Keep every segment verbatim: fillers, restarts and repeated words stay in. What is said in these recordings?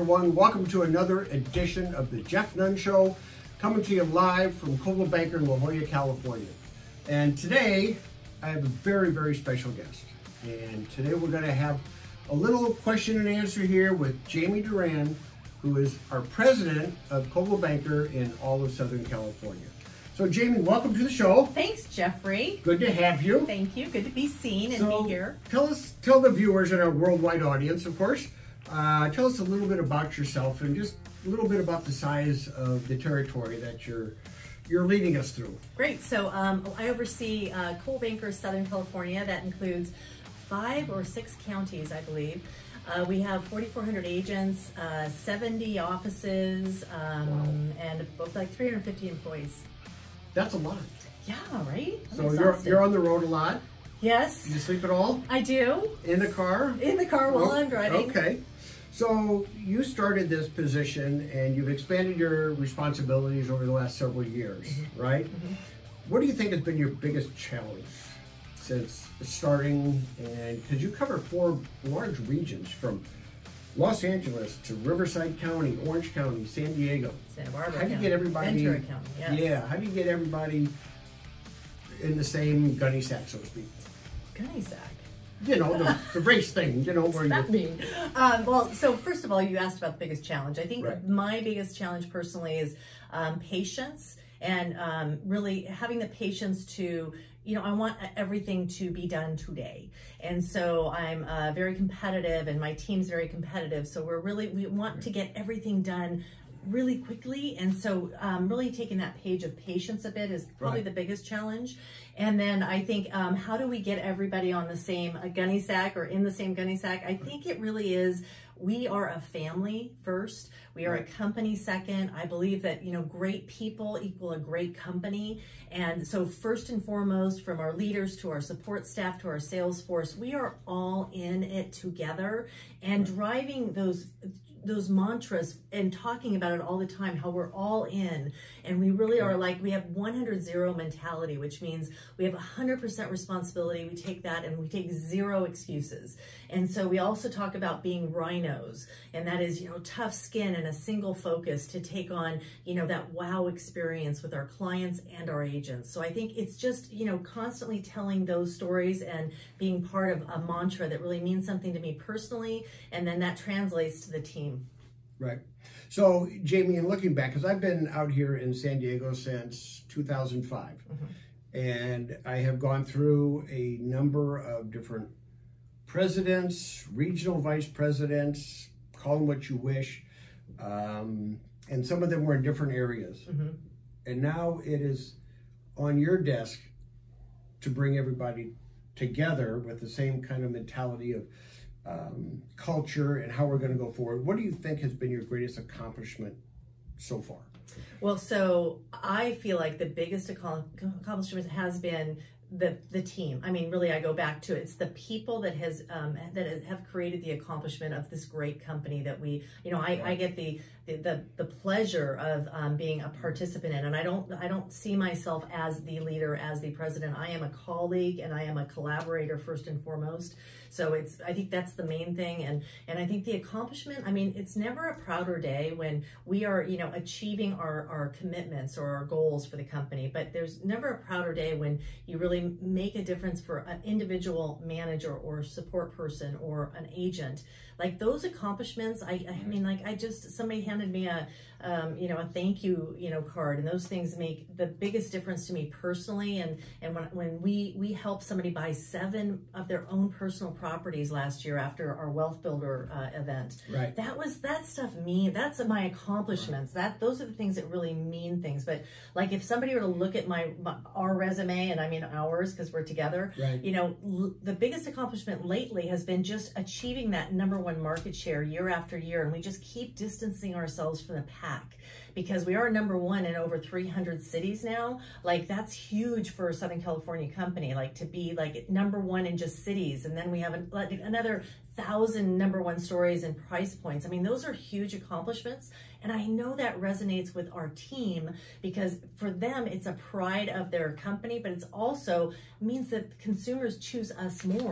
everyone. Welcome to another edition of the Jeff Nunn Show, coming to you live from Coldwell Banker in La Jolla, California. And today, I have a very, very special guest. And today we're going to have a little question and answer here with Jamie Duran, who is our president of Coldwell Banker in all of Southern California. So Jamie, welcome to the show. Thanks, Jeffrey. Good to have you. Thank you. Good to be seen and so be here. Tell us, tell the viewers and our worldwide audience, of course, uh, tell us a little bit about yourself and just a little bit about the size of the territory that you're you're leading us through. Great. So um, I oversee uh, Coldwell Banker, Southern California. That includes five or six counties, I believe. Uh, we have forty-four hundred agents, uh, seventy offices, um, wow. and both like three hundred fifty employees. That's a lot. Yeah, right? I'm so you're, you're on the road a lot? Yes. Do you sleep at all? I do. In the car? In the car while oh, I'm driving. Okay. So you started this position and you've expanded your responsibilities over the last several years, mm-hmm. right? Mm-hmm. What do you think has been your biggest challenge since starting? And because you cover four large regions from Los Angeles to Riverside County, Orange County, San Diego. Santa Barbara How do you County, get everybody? Ventura County, yes. Yeah. How do you get everybody in the same gunny sack, so to speak? Gunny sack. You know, the, the race thing, you know, where you... that mean? Um, well, so first of all, you asked about the biggest challenge. I think right. my biggest challenge personally is um, patience and um, really having the patience to, you know, I want everything to be done today. And so I'm uh, very competitive and my team's very competitive. So we're really, we want right. to get everything done really quickly. And so um, really taking that page of patience a bit is probably right. the biggest challenge. And then I think, um, how do we get everybody on the same a gunny sack or in the same gunny sack? I think it really is, we are a family first. We are a company second. I believe that, you know, great people equal a great company. And so first and foremost, from our leaders to our support staff to our sales force, we are all in it together and driving those those mantras and talking about it all the time, how we're all in. And we really are like, we have one hundred zero mentality, which means we have one hundred percent responsibility. We take that and we take zero excuses. And so we also talk about being rhinos. And that is, you know, tough skin and a single focus to take on, you know, that wow experience with our clients and our agents. So I think it's just, you know, constantly telling those stories and being part of a mantra that really means something to me personally. And then that translates to the team. Right. So, Jamie, in looking back, because I've been out here in San Diego since two thousand five, mm-hmm. and I have gone through a number of different presidents, regional vice presidents, call them what you wish, um, and some of them were in different areas. Mm-hmm. And now it is on your desk to bring everybody together with the same kind of mentality of Um, culture and how we're going to go forward. What do you think has been your greatest accomplishment so far? Well, so I feel like the biggest accomplishment has been the the team. I mean, really, I go back to it. It's the people that has um, that have created the accomplishment of this great company that we, you know, I, I get the the the, the pleasure of um, being a participant in, and I don't I don't see myself as the leader, as the president. I am a colleague and I am a collaborator first and foremost. So it's, I think that's the main thing. And, and I think the accomplishment, I mean, it's never a prouder day when we are, you know, achieving our, our commitments or our goals for the company, but there's never a prouder day when you really make a difference for an individual manager or support person or an agent. Like those accomplishments, I, I mean, like I just, somebody handed me a, um, you know, a thank you, you know, card, and those things make the biggest difference to me personally. And, and when, when we, we helped somebody buy seven of their own personal properties last year after our Wealth Builder uh, event, right. that was, that stuff mean, that's my accomplishments. Right. That, those are the things that really mean things. But like if somebody were to look at my, my our resume, and I mean ours, because we're together, right. you know, l the biggest accomplishment lately has been just achieving that number one market share year after year, and we just keep distancing ourselves from the pack because we are number one in over three hundred cities now. Like that's huge for a Southern California company, like to be like number one in just cities, and then we have an, like another thousand number one stories and price points. I mean, those are huge accomplishments. And I know that resonates with our team because for them, it's a pride of their company, but it's also means that consumers choose us more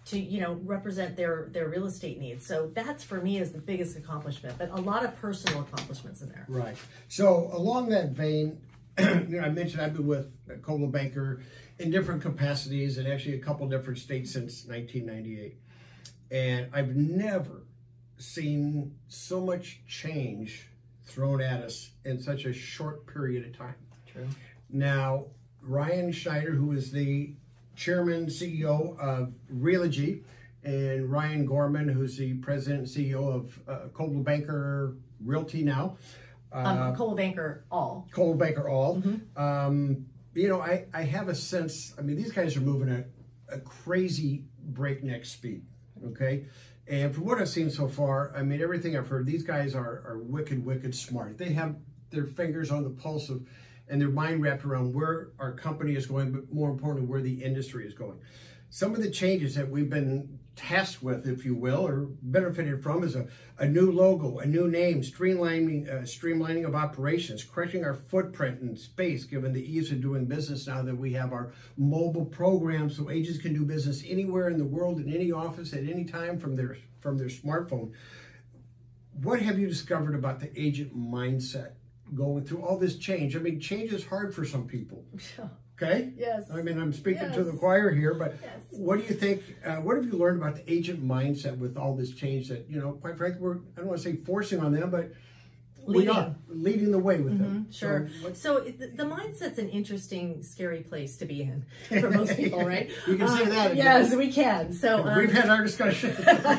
to, you know, represent their, their real estate needs. So that's, for me, is the biggest accomplishment, but a lot of personal accomplishments in there. Right. So along that vein, you know, I mentioned I've been with Coldwell Banker in different capacities and actually a couple different states since nineteen ninety-eight. And I've never seen so much change thrown at us in such a short period of time. True. Now, Ryan Schneider, who is the chairman, C E O of Realogy, and Ryan Gorman, who's the president and C E O of uh, Coldwell Banker Realty now. Uh, Um, Coldwell Banker All. Coldwell Banker All. Mm-hmm. Um, you know, I, I have a sense, I mean, these guys are moving at a crazy breakneck speed, okay? And from what I've seen so far, I mean, everything I've heard, these guys are, are wicked, wicked smart. They have their fingers on the pulse of, and their mind wrapped around where our company is going, but more importantly, where the industry is going. Some of the changes that we've been tasked with, if you will, or benefited from, is a, a new logo, a new name, streamlining, uh, streamlining of operations, correcting our footprint and space, given the ease of doing business now that we have our mobile program, so agents can do business anywhere in the world, in any office, at any time from their from their smartphone. What have you discovered about the agent mindset going through all this change? I mean, change is hard for some people. Okay? Yes. I mean, I'm speaking yes. to the choir here, but yes. what do you think, uh, what have you learned about the agent mindset with all this change that, you know, quite frankly, we're, I don't want to say forcing on them, but Leading. we are leading the way with Mm-hmm, them. sure. So, what, so the, the mindset's an interesting, scary place to be in for most people, right? You can uh, say that again. Yes, we can. So um, we've had our discussion.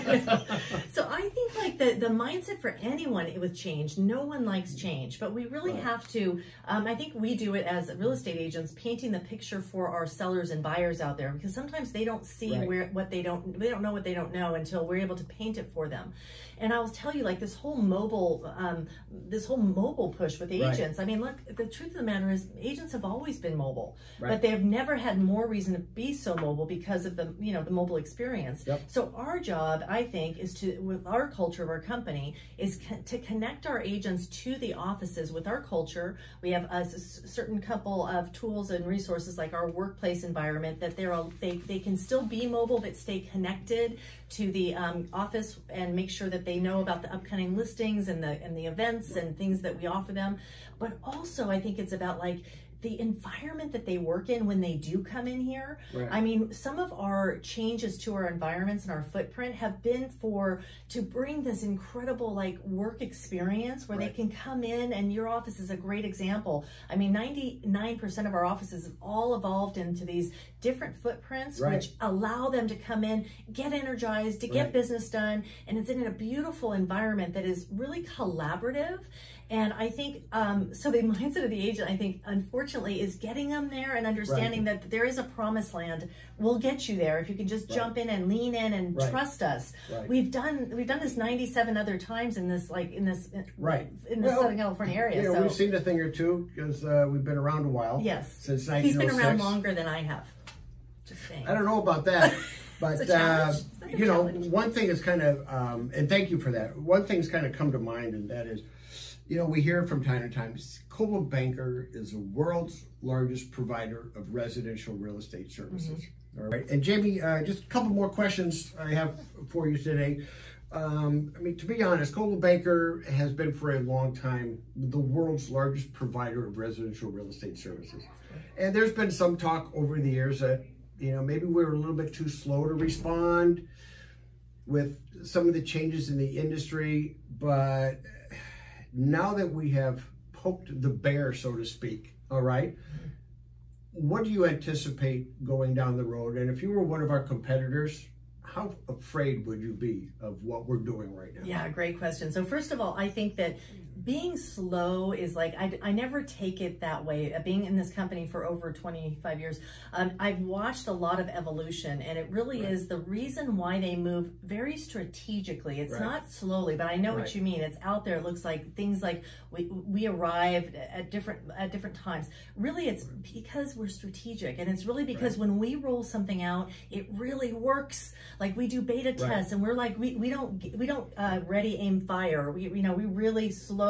So I think like the, the mindset for anyone with change, no one likes change, but we really Right. have to, um, I think we do it as real estate agents, painting the picture for our sellers and buyers out there, because sometimes they don't see Right. where what they don't, they don't know what they don't know until we're able to paint it for them. And I'll tell you, like this whole mobile, um, this whole mobile push with Right. agents. I mean, look, the truth of the matter is, agents have always been mobile, Right. but they have never had more reason to be so mobile because of the, you know, the mobile experience. Yep. So our job, I think, is to, with our culture of our company, is co- to connect our agents to the offices with our culture. We have a s- certain couple of tools and resources, like our workplace environment, that they're all, they they can still be mobile but stay connected to the um, office and make sure that they know about the upcoming listings and the and the events and things that we offer them. But also, I think it's about like the environment that they work in when they do come in here. Right. I mean, some of our changes to our environments and our footprint have been for to bring this incredible like work experience where Right. they can come in, and your office is a great example. I mean, ninety-nine percent of our offices have all evolved into these different footprints, Right. which allow them to come in, get energized, to get Right. business done, and it's in a beautiful environment that is really collaborative. And I think, um, so the mindset of the agent, I think, unfortunately, is getting them there and understanding Right. that there is a promised land. We'll get you there if you can just Right. jump in and lean in and Right. trust us. Right. We've done we've done this ninety-seven other times in this like in this Right. in the Well, Southern California area. You know, so we've seen a thing or two because uh, we've been around a while. yes, Since he's been around nineteen oh six. longer than I have. Just saying. I don't know about that, but It's a uh, challenge. It's like a you know, challenge. one thing is kind of, um, and thank you for that. One thing's kind of come to mind, and that is, you know, we hear from time to time, Coldwell Banker is the world's largest provider of residential real estate services. Mm-hmm. All right, and Jamie, uh, just a couple more questions I have for you today. Um, I mean, to be honest, Coldwell Banker has been for a long time the world's largest provider of residential real estate services. And there's been some talk over the years that, you know, maybe we were a little bit too slow to respond with some of the changes in the industry. But now that we have poked the bear, so to speak, all right, what do you anticipate going down the road? And if you were one of our competitors, how afraid would you be of what we're doing right now? Yeah, great question. So first of all, I think that being slow is like, I, I never take it that way. Uh, being in this company for over twenty-five years, um, I've watched a lot of evolution, and it really Right. is the reason why they move very strategically. It's Right. not slowly, but I know Right. what you mean. It's out there. It looks like things like we, we arrived at different at different times. Really, it's because we're strategic, and it's really because Right. when we roll something out, it really works. Like we do beta Right. tests, and we're like, we, we don't we don't uh, ready, aim, fire. We you know we really slow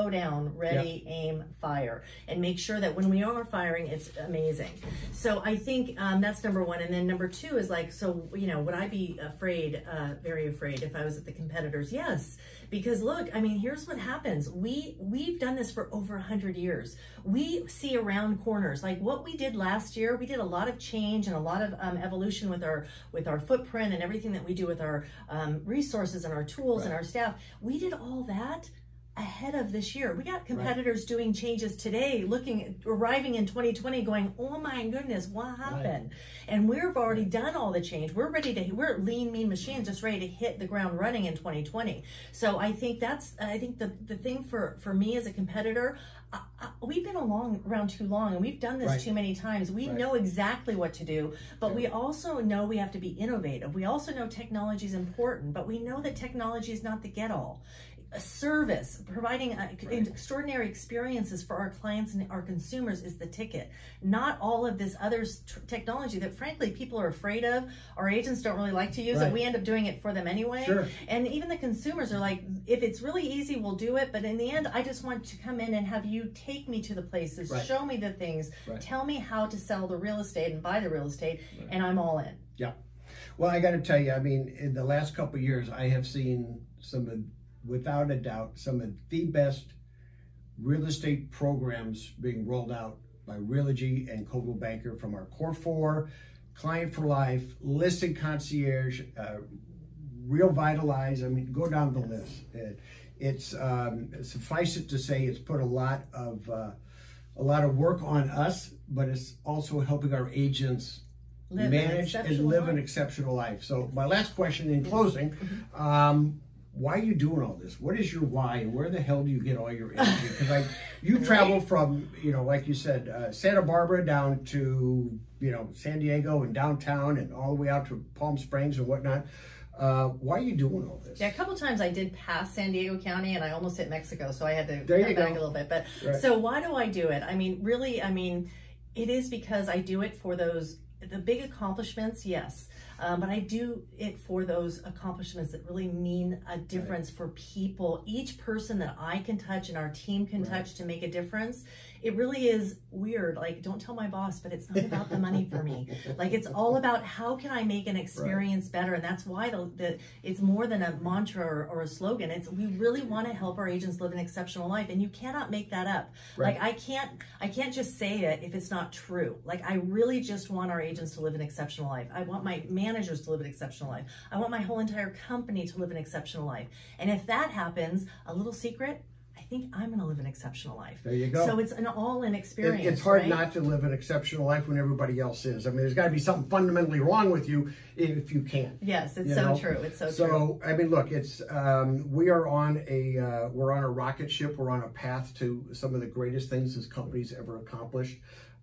slow down, ready, yep. aim, fire, and make sure that when we are firing, it's amazing. So I think um, that's number one. And then number two is like, so, you know, would I be afraid, uh, very afraid if I was at the competitors? Yes, because look, I mean, here's what happens. We, we've done this for over a hundred years. We see around corners, like what we did last year. We did a lot of change and a lot of um, evolution with our, with our footprint and everything that we do with our um, resources and our tools right. and our staff. We did all that ahead of this year. We got competitors right. doing changes today, looking at, arriving in twenty twenty going, oh my goodness, what happened? Right. And we've already done all the change. We're ready to, we're lean, mean machines, just ready to hit the ground running in twenty twenty. So I think that's, I think the, the thing for, for me as a competitor, I, I, we've been along around too long and we've done this right. too many times. We right. know exactly what to do, but yeah. we also know we have to be innovative. We also know technology is important, but we know that technology is not the get-all. A service, providing a, right. extraordinary experiences for our clients and our consumers is the ticket. Not all of this other technology that frankly people are afraid of. Our agents don't really like to use right. it. We end up doing it for them anyway. Sure. And even the consumers are like, if it's really easy, we'll do it. But in the end, I just want to come in and have you take me to the places, right. show me the things, right. tell me how to sell the real estate and buy the real estate, right. and I'm all in. Yeah. Well, I got to tell you, I mean, in the last couple of years, I have seen some of without a doubt, some of the best real estate programs being rolled out by Realogy and Coldwell Banker, from our Core Four, Client for Life, Listing Concierge, uh, Real Vitalize. I mean, go down the yes. list. It, it's um, suffice it to say, it's put a lot of uh, a lot of work on us, but it's also helping our agents live manage and live life. an exceptional life. So, my last question in closing. Um, Why are you doing all this? What is your why, and where the hell do you get all your energy? Because like you travel from, you know, like you said, uh, Santa Barbara down to, you know, San Diego and downtown and all the way out to Palm Springs and whatnot. Uh, why are you doing all this? Yeah, a couple times I did pass San Diego County and I almost hit Mexico, so I had to there come back go. a little bit. But right. so why do I do it? I mean, really, I mean, it is because I do it for those, the big accomplishments, yes. Um, but I do it for those accomplishments that really mean a difference right. for people. Each person that I can touch and our team can right. touch to make a difference. It really is weird. Like, don't tell my boss, but it's not about the money for me. Like, it's all about how can I make an experience right. better. And that's why the, the it's more than a mantra or, or a slogan. It's we really want to help our agents live an exceptional life. And you cannot make that up. Right. Like, I can't, I can't just say it if it's not true. Like, I really just want our agents to live an exceptional life. I want my managers to live an exceptional life. I want my whole entire company to live an exceptional life. And if that happens, a little secret, I think I'm going to live an exceptional life. There you go. So it's an all-in experience. It, it's hard right? not to live an exceptional life when everybody else is. I mean, there's got to be something fundamentally wrong with you if you can't. Yes, it's you so know? true. It's so, so true. So I mean, look, it's um, we are on a uh, we're on a rocket ship. We're on a path to some of the greatest things this company's ever accomplished.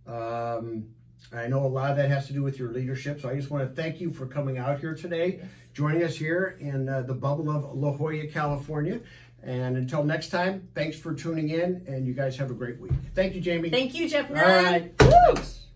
Um, I know a lot of that has to do with your leadership. So I just want to thank you for coming out here today, yes. joining us here in uh, the bubble of La Jolla, California. And until next time, thanks for tuning in, and you guys have a great week. Thank you, Jamie. Thank you, Jeff. All right. Woo! Thanks.